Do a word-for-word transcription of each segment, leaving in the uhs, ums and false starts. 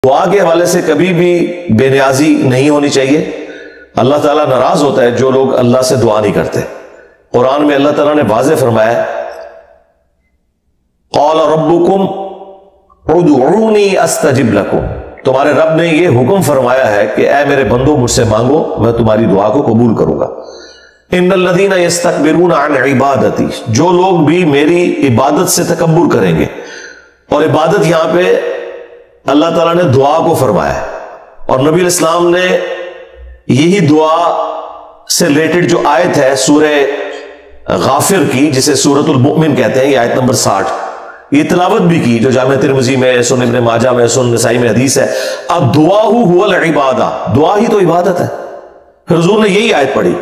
دعا کے حوالے سے کبھی بھی بے نیازی نہیں ہونی چاہیے. اللہ تعالیٰ ناراض ہوتا ہے جو لوگ اللہ سے دعا نہیں کرتے. قرآن میں اللہ تعالیٰ نے واضح فرمایا قال ربکم ادعونی استجب لکم، تمہارے رب نے یہ حکم فرمایا ہے کہ اے میرے بندو مجھ سے مانگو میں تمہاری دعا کو قبول کروں گا. ان الذین یستکبرون عن عبادتی، جو لوگ بھی میری عبادت سے تکبر کریں گے. اور عبادت یہاں پہ اللہ تعالیٰ نے دعا کو فرمایا ہے، اور نبی علیہ السلام نے یہی دعا سے ریلیٹڈ جو آیت ہے سورہ غافر کی، جسے سورۃ المؤمن کہتے ہیں، یہ آیت نمبر ساٹھ، یہ تلاوت بھی کی جو جامع ترمذی میں، سنن ابن ماجہ میں، سنن نسائی میں حدیث ہے. الدعاء هو العبادہ، دعا ہی تو عبادت ہے. پھر حضور نے یہی آیت پڑھی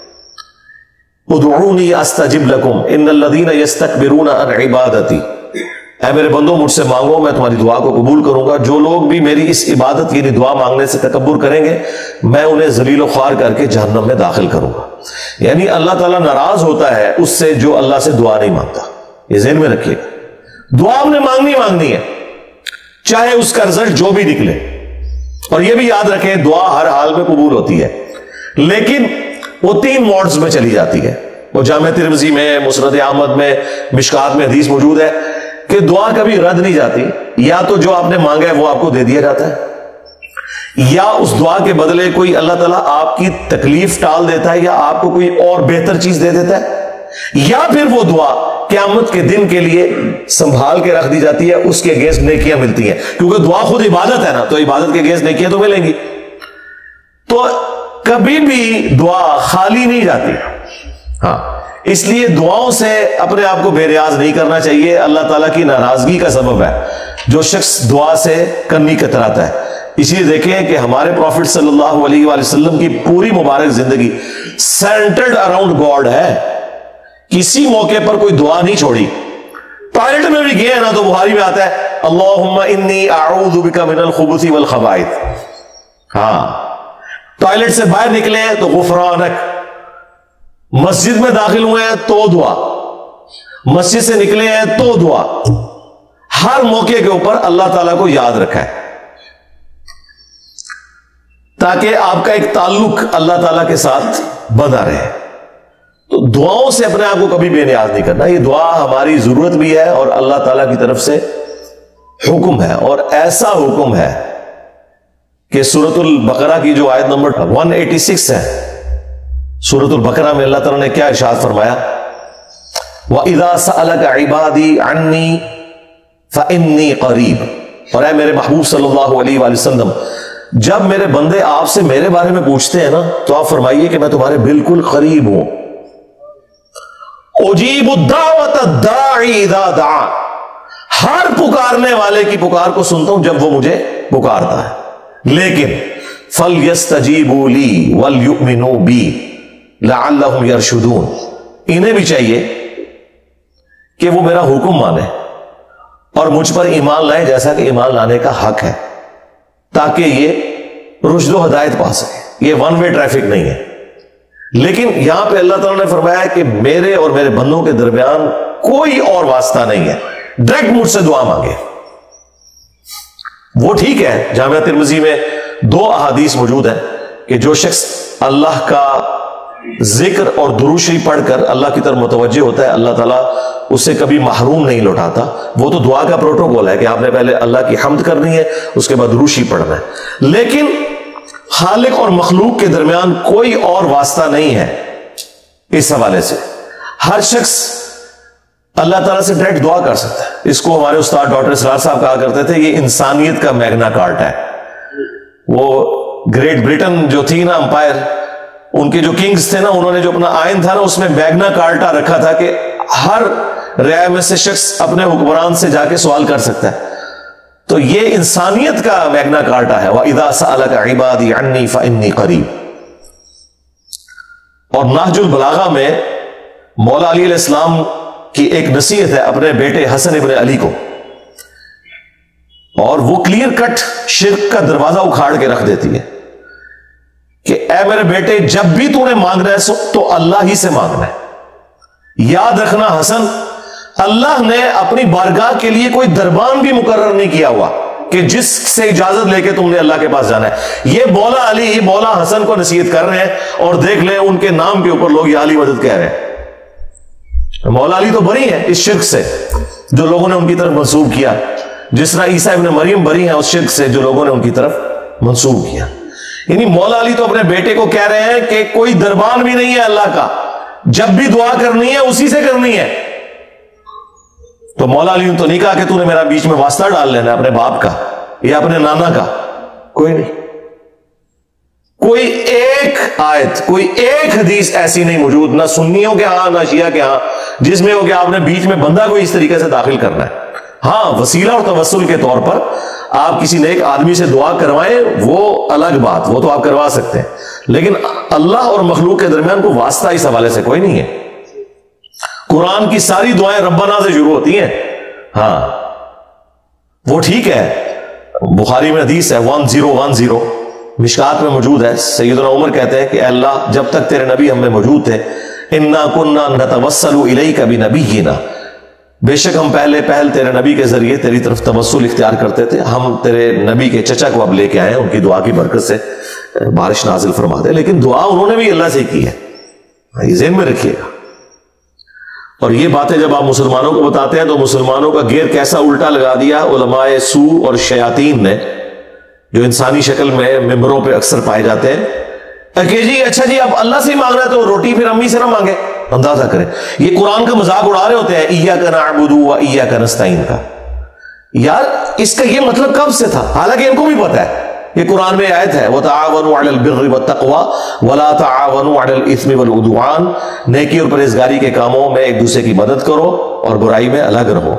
ادعونی استجب لکم ان الذین یستکبرون عن عبادتی، اے میرے بندو مجھ سے مانگو میں تمہاری دعا کو قبول کروں گا. جو لوگ بھی میری اس عبادت یعنی دعا مانگنے سے تکبر کریں گے میں انہیں ذلیل و خوار کر کے جہنم میں داخل کروں گا. یعنی اللہ تعالیٰ ناراض ہوتا ہے اس سے جو اللہ سے دعا نہیں مانگتا. یہ ذہن میں رکھیے، دعا ہم نے مانگنی مانگنی ہے چاہے اس کا رزلٹ جو بھی نکلے. اور یہ بھی یاد رکھیں دعا ہر حال میں قبول ہوتی ہے، لیکن وہ تین موڈز میں چلی جاتی ہے. وہ جامع ترمذی میں، مسند احمد میں، مشکات میں حدیث موجود ہے کہ دعا کبھی رد نہیں جاتی. یا تو جو آپ نے مانگا ہے وہ آپ کو دے دیا جاتا ہے، یا اس دعا کے بدلے کوئی اللہ تعالیٰ آپ کی تکلیف ٹال دیتا ہے، یا آپ کو کوئی اور بہتر چیز دے دیتا ہے، یا پھر وہ دعا قیامت کے دن کے لیے سنبھال کے رکھ دی جاتی ہے، اس کے اگینسٹ نیکیاں ملتی ہیں. کیونکہ دعا خود عبادت ہے نا، تو عبادت کے اگینسٹ نیکیاں تو ملیں گی. تو کبھی بھی دعا خالی نہیں جاتی. ہاں، اس لیے دعاؤں سے اپنے آپ کو بے نیاز نہیں کرنا چاہیے. اللہ تعالیٰ کی ناراضگی کا سبب ہے جو شخص دعا سے کنی کتراتا ہے. اس لیے دیکھیں کہ ہمارے پروفٹ صلی اللہ علیہ وآلہ وسلم کی پوری مبارک زندگی سینٹرڈ اراؤنڈ گاڈ ہے. کسی موقع پر کوئی دعا نہیں چھوڑی. ٹوائلٹ میں بھی گئے نا تو بخاری میں آتا ہے اللہم انی اعوذ بک من الخبث والخبائث. ہاں، ٹوائلٹ سے باہر نکلے ہیں تو غفرانک، مسجد میں داخل ہوئے ہیں تو دعا، مسجد سے نکلے ہیں تو دعا. ہر موقع کے اوپر اللہ تعالیٰ کو یاد رکھا ہے تاکہ آپ کا ایک تعلق اللہ تعالیٰ کے ساتھ بنا رہے. تو دعاؤں سے اپنے آپ کو کبھی بے نیاز نہیں کرنا. یہ دعا ہماری ضرورت بھی ہے اور اللہ تعالیٰ کی طرف سے حکم ہے. اور ایسا حکم ہے کہ سورۃ البقرہ کی جو آیت نمبر ایک سو چھیاسی ہے، سورۃ البقرہ میں اللہ تعالیٰ نے کیا ارشاد فرمایا وَإِذَا سَأَلَكَ عِبَادِي عَنِّي فَإِنِّي قَرِيبٌ. اور اے میرے محبوب صلی اللہ علیہ وآلہ وسلم، جب میرے بندے آپ سے میرے بارے میں پوچھتے ہیں نا تو آپ فرمائیے کہ میں تمہارے بالکل قریب ہوں. اجیب الدعوۃ الداعی اذا دعان، ہر پکارنے والے کی پکار کو سنتا ہوں جب وہ مجھے پکارتا ہے. لیکن فَلْيَسْتَجِيبُوا لِي وَلْيُؤْمِنُوا بِي لَعَلَّهُمْ يَرْشُدُونَ. انہیں بھی چاہیے کہ وہ میرا حکم مانے اور مجھ پر ایمان لائیں جیسا کہ ایمان لانے کا حق ہے، تاکہ یہ رشد و ہدایت پا سکے. یہ ون وے ٹریفک نہیں ہے. لیکن یہاں پہ اللہ تعالیٰ نے فرمایا کہ میرے اور میرے بندوں کے درمیان کوئی اور واسطہ نہیں ہے، ڈائریکٹ مجھ سے دعا مانگے. وہ ٹھیک ہے، جامعہ ترمذی میں دو احادیث موجود ہیں کہ جو شخص اللہ کا ذکر اور درود شریف پڑھ کر اللہ کی طرف متوجہ ہوتا ہے اللہ تعالیٰ اسے کبھی محروم نہیں لوٹاتا. وہ تو دعا کا پروٹوکول ہے کہ آپ نے پہلے اللہ کی حمد کرنی ہے، اس کے بعد درود شریف پڑھنا ہے. لیکن خالق اور مخلوق کے درمیان کوئی اور واسطہ نہیں ہے. اس حوالے سے ہر شخص اللہ تعالیٰ سے ڈائریکٹ دعا کر سکتا ہے. اس کو ہمارے استاد ڈاکٹر اسرار صاحب کہا کرتے تھے یہ انسانیت کا میگنا کارٹا ہے. وہ گریٹ برٹن جو تھی نا امپائر، ان کے جو کنگز تھے نا، انہوں نے جو اپنا آئین تھا نا اس میں میگنا کارٹا رکھا تھا کہ ہر رعایا میں سے شخص اپنے حکمران سے جا کے سوال کر سکتا ہے. تو یہ انسانیت کا میگنا کارٹا ہے وَإِذَا سَأَلَكَ عِبَادِي عَنِّي فَإِنِّي قَرِيبٌ. اور نہج البلاغہ میں مولا علی علیہ السلام کی ایک نصیحت ہے اپنے بیٹے حسن ابن علی کو، اور وہ کلیئر کٹ شرک کا دروازہ اکھاڑ کے رکھ دیتی ہے کہ اے میرے بیٹے جب بھی تو نے مانگنا ہے تو اللہ ہی سے مانگنا ہے. یاد رکھنا حسن، اللہ نے اپنی بارگاہ کے لیے کوئی دربان بھی مقرر نہیں کیا ہوا کہ جس سے اجازت لے کے تم نے اللہ کے پاس جانا ہے. یہ مولا علی یہ مولا حسن کو نصیحت کر رہے ہیں اور دیکھ لیں ان کے نام کے اوپر لوگ یا علی مدد کہہ رہے ہیں. مولا علی تو بری ہیں اس شرک سے جو لوگوں نے ان کی طرف منسوب کیا, جس طرح عیسیٰ ابن مریم بری ہیں اس شرک سے جو لوگوں نے ان کی طرف منسوب کیا. یعنی مولا علی تو اپنے بیٹے کو کہہ رہے ہیں کہ کوئی دربان بھی نہیں ہے اللہ کا, جب بھی دعا کرنی ہے اسی سے کرنی ہے. تو مولا علی نے تو نہیں کہا کہ تو نے میرا بیچ میں واسطہ ڈال لینا اپنے باپ کا یا اپنے نانا کا, کوئی نہیں. کوئی ایک آیت کوئی ایک حدیث ایسی نہیں موجود, نہ سنیوں کے ہاں نہ شیعہ کے ہاں, جس میں ہو کہ آپ نے بیچ میں بندہ کو اس طریقے سے داخل کرنا ہے. ہاں وسیلہ اور توسل کے طور پر آپ کسی نیک آدمی سے دعا کروائیں وہ الگ بات, وہ تو آپ کروا سکتے ہیں, لیکن اللہ اور مخلوق کے درمیان کوئی واسطہ اس حوالے سے کوئی نہیں ہے. قرآن کی ساری دعائیں ربنا سے شروع ہوتی ہیں. ہاں وہ ٹھیک ہے, بخاری میں حدیث ہے ون زیرو ون زیرو مشکات میں موجود ہے. سیدنا عمر کہتے ہیں کہ اے اللہ جب تک تیرے نبی ہم میں موجود تھے, انا کننا نتوسل الیک بنبینا, بے شک ہم پہلے پہل تیرے نبی کے ذریعے تیری طرف توسل اختیار کرتے تھے, ہم تیرے نبی کے چچا کو اب لے کے آئے ہیں, ان کی دعا کی برکت سے بارش نازل فرما دے. لیکن دعا انہوں نے بھی اللہ سے کی ہے, یہ ذہن میں رکھیے گا. اور یہ باتیں جب آپ مسلمانوں کو بتاتے ہیں تو مسلمانوں کا گیر کیسا الٹا لگا دیا علماء سو اور شیاطین نے, جو انسانی شکل میں ممبروں پہ اکثر پائے جاتے ہیں, کہ جی اچھا جی اب اللہ سے ہی مانگ رہے تو روٹی پھر امی سے نہ مانگے. اندازہ کریں یہ قرآن کا مذاق اڑا رہے ہوتے ہیں ایاک نعبد و ایاک نستعین کا. یار اس کا یہ مطلب کب سے تھا, حالانکہ ان کو بھی پتا ہے. یہ قرآن میں آیت ہے وَتَعَاوَنُوا عَلَى الْبِرِّ وَالتَّقْوَى وَلَا تَعَاوَنُوا عَلَى الْإِثْمِ وَالْعُدْوَانِ, نیکی اور پرہیزگاری کے کاموں میں ایک دوسرے کی مدد کرو اور برائی میں الگ رہو.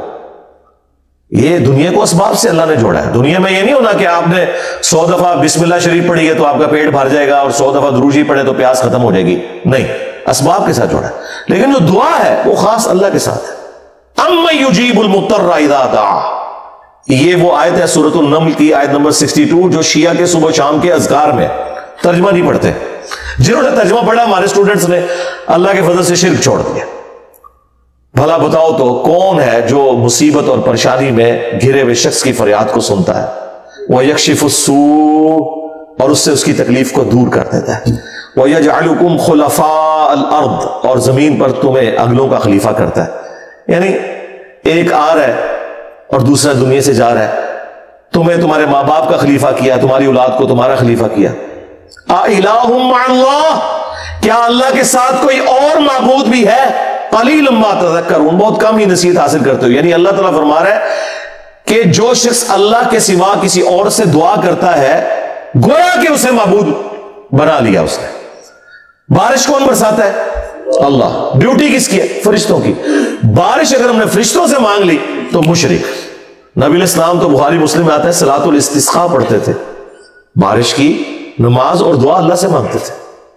یہ دنیا کو اسباب سے اللہ نے جوڑا ہے. دنیا میں یہ نہیں ہونا کہ آپ نے سو دفعہ بسم اللہ شریف پڑھی ہے تو آپ کا پیٹ بھر جائے گا اور سو دفعہ درود شریف پڑھے تو پیاس ختم ہو جائے گی. نہیں, اسباب کے ساتھ جوڑا ہے. لیکن جو دعا ہے وہ خاص اللہ کے ساتھ ہے. اَمَّن يُجِيبُ الْمُضْطَرَّ إِذَا دَعَاهُ, یہ وہ آیت ہے سورۃ النمل کی آیت نمبر اکسٹھ جو شیعہ کے صبح شام کے اذکار میں, ترجمہ نہیں پڑھتے. جنہوں نے ترجمہ پڑھا ہمارے اسٹوڈنٹس نے اللہ کے فضل سے شرک چھوڑ دیا. بھلا بتاؤ تو کون ہے جو مصیبت اور پریشانی میں گھرے ہوئے شخص کی فریاد کو سنتا ہے, وَيَكْشِفُ السُّوءَ, اور اس سے اس کی تکلیف کو دور کر دیتا ہے, وَيَجْعَلُكُمْ خُلَفَاءَ الْأَرْضِ, اور زمین پر تمہیں اگلوں کا خلیفہ کرتا ہے. یعنی ایک آ رہا ہے اور دوسرا دنیا سے جا رہا ہے, تمہیں تمہارے ماں باپ کا خلیفہ کیا, تمہاری اولاد کو تمہارا خلیفہ کیا. اَإِلَٰهٌ مَّعَ اللَّهِ, کیا اللہ کے ساتھ کوئی اور معبود بھی ہے؟ قَلِيلٌ مَّا تَذَكَّرُونَ, بہت کم ہی نصیحت حاصل کرتے ہو. یعنی اللہ تعالیٰ فرما رہا ہے کہ جو شخص اللہ کے سوا کسی اور سے دعا کرتا ہے گویا کہ اسے معبود بنا لیا اس نے. بارش کون برساتا ہے؟ اللہ. ڈیوٹی کس کی ہے؟ فرشتوں کی. بارش اگر ہم نے فرشتوں سے مانگ لی تو مشرک. نبی علیہ السلام تو بخاری مسلم میں آتا ہے صلاۃ الاستسقاء پڑھتے تھے, بارش کی نماز اور دعا اللہ سے مانگتے تھے.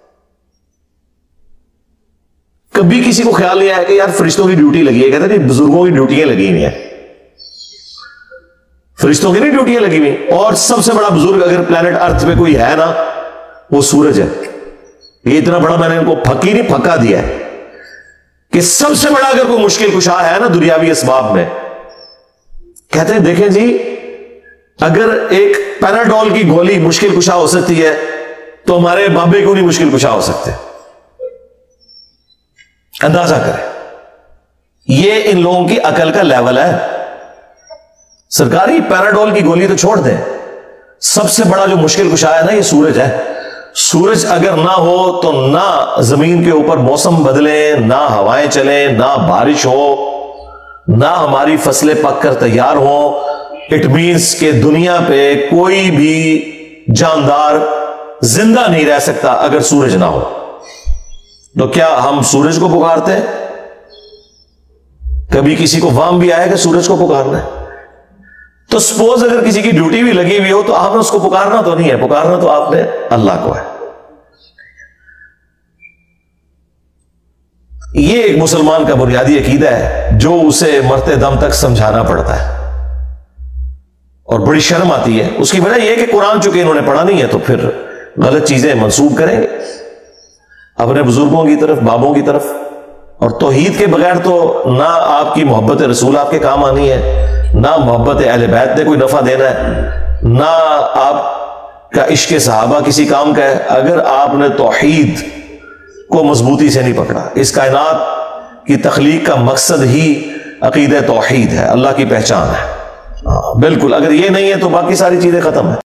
کبھی کسی کو خیال نہیں آیا کہ یار فرشتوں کی ڈیوٹی لگی ہے, کہتے ہیں بزرگوں کی ڈیوٹیاں لگی ہوئی ہیں, فرشتوں کی نہیں ڈیوٹیاں لگی ہوئی. اور سب سے بڑا بزرگ اگر پلانٹ ارتھ پہ کوئی ہے نا وہ سورج ہے. یہ اتنا بڑا میں نے ان کو پھکی نہیں پھکا دیا ہے کہ سب سے بڑا اگر کوئی مشکل کشا ہے نا دنیاوی اسباب میں, کہتے ہیں دیکھیں جی اگر ایک پیناڈول کی گولی مشکل کشا ہو سکتی ہے تو ہمارے بابے کو نہیں مشکل کشا ہو سکتے. اندازہ کریں, یہ ان لوگوں کی عقل کا لیول ہے. سرکاری پیناڈول کی گولی تو چھوڑ دیں, سب سے بڑا جو مشکل کشا ہے نا یہ سورج ہے. سورج اگر نہ ہو تو نہ زمین کے اوپر موسم بدلیں, نہ ہوائیں چلیں, نہ بارش ہو, نہ ہماری فصلیں پک کر تیار ہوں. اٹ مینس کہ دنیا پہ کوئی بھی جاندار زندہ نہیں رہ سکتا اگر سورج نہ ہو. تو کیا ہم سورج کو پکارتے ہیں؟ کبھی کسی کو وام بھی آیا کہ سورج کو پکارنا ہے؟ تو سپوز اگر کسی کی ڈیوٹی بھی لگی ہوئی ہو تو آپ نے اس کو پکارنا تو نہیں ہے, پکارنا تو آپ نے اللہ کو ہے. یہ ایک مسلمان کا بنیادی عقیدہ ہے جو اسے مرتے دم تک سمجھانا پڑتا ہے, اور بڑی شرم آتی ہے. اس کی وجہ یہ کہ قرآن چونکہ انہوں نے پڑھا نہیں ہے تو پھر غلط چیزیں منسوب کریں گے اپنے بزرگوں کی طرف, بابوں کی طرف. اور توحید کے بغیر تو نہ آپ کی محبت رسول آپ کے کام آنی ہے، نہ محبت اہل بیت نے کوئی نفع دینا ہے، نہ آپ کا عشق صحابہ کسی کام کا ہے اگر آپ نے توحید کو مضبوطی سے نہیں پکڑا۔ اس کائنات کی تخلیق کا مقصد ہی عقیدہ توحید ہے، اللہ کی پہچان ہے۔ بالکل، اگر یہ نہیں ہے تو باقی ساری چیزیں ختم ہیں۔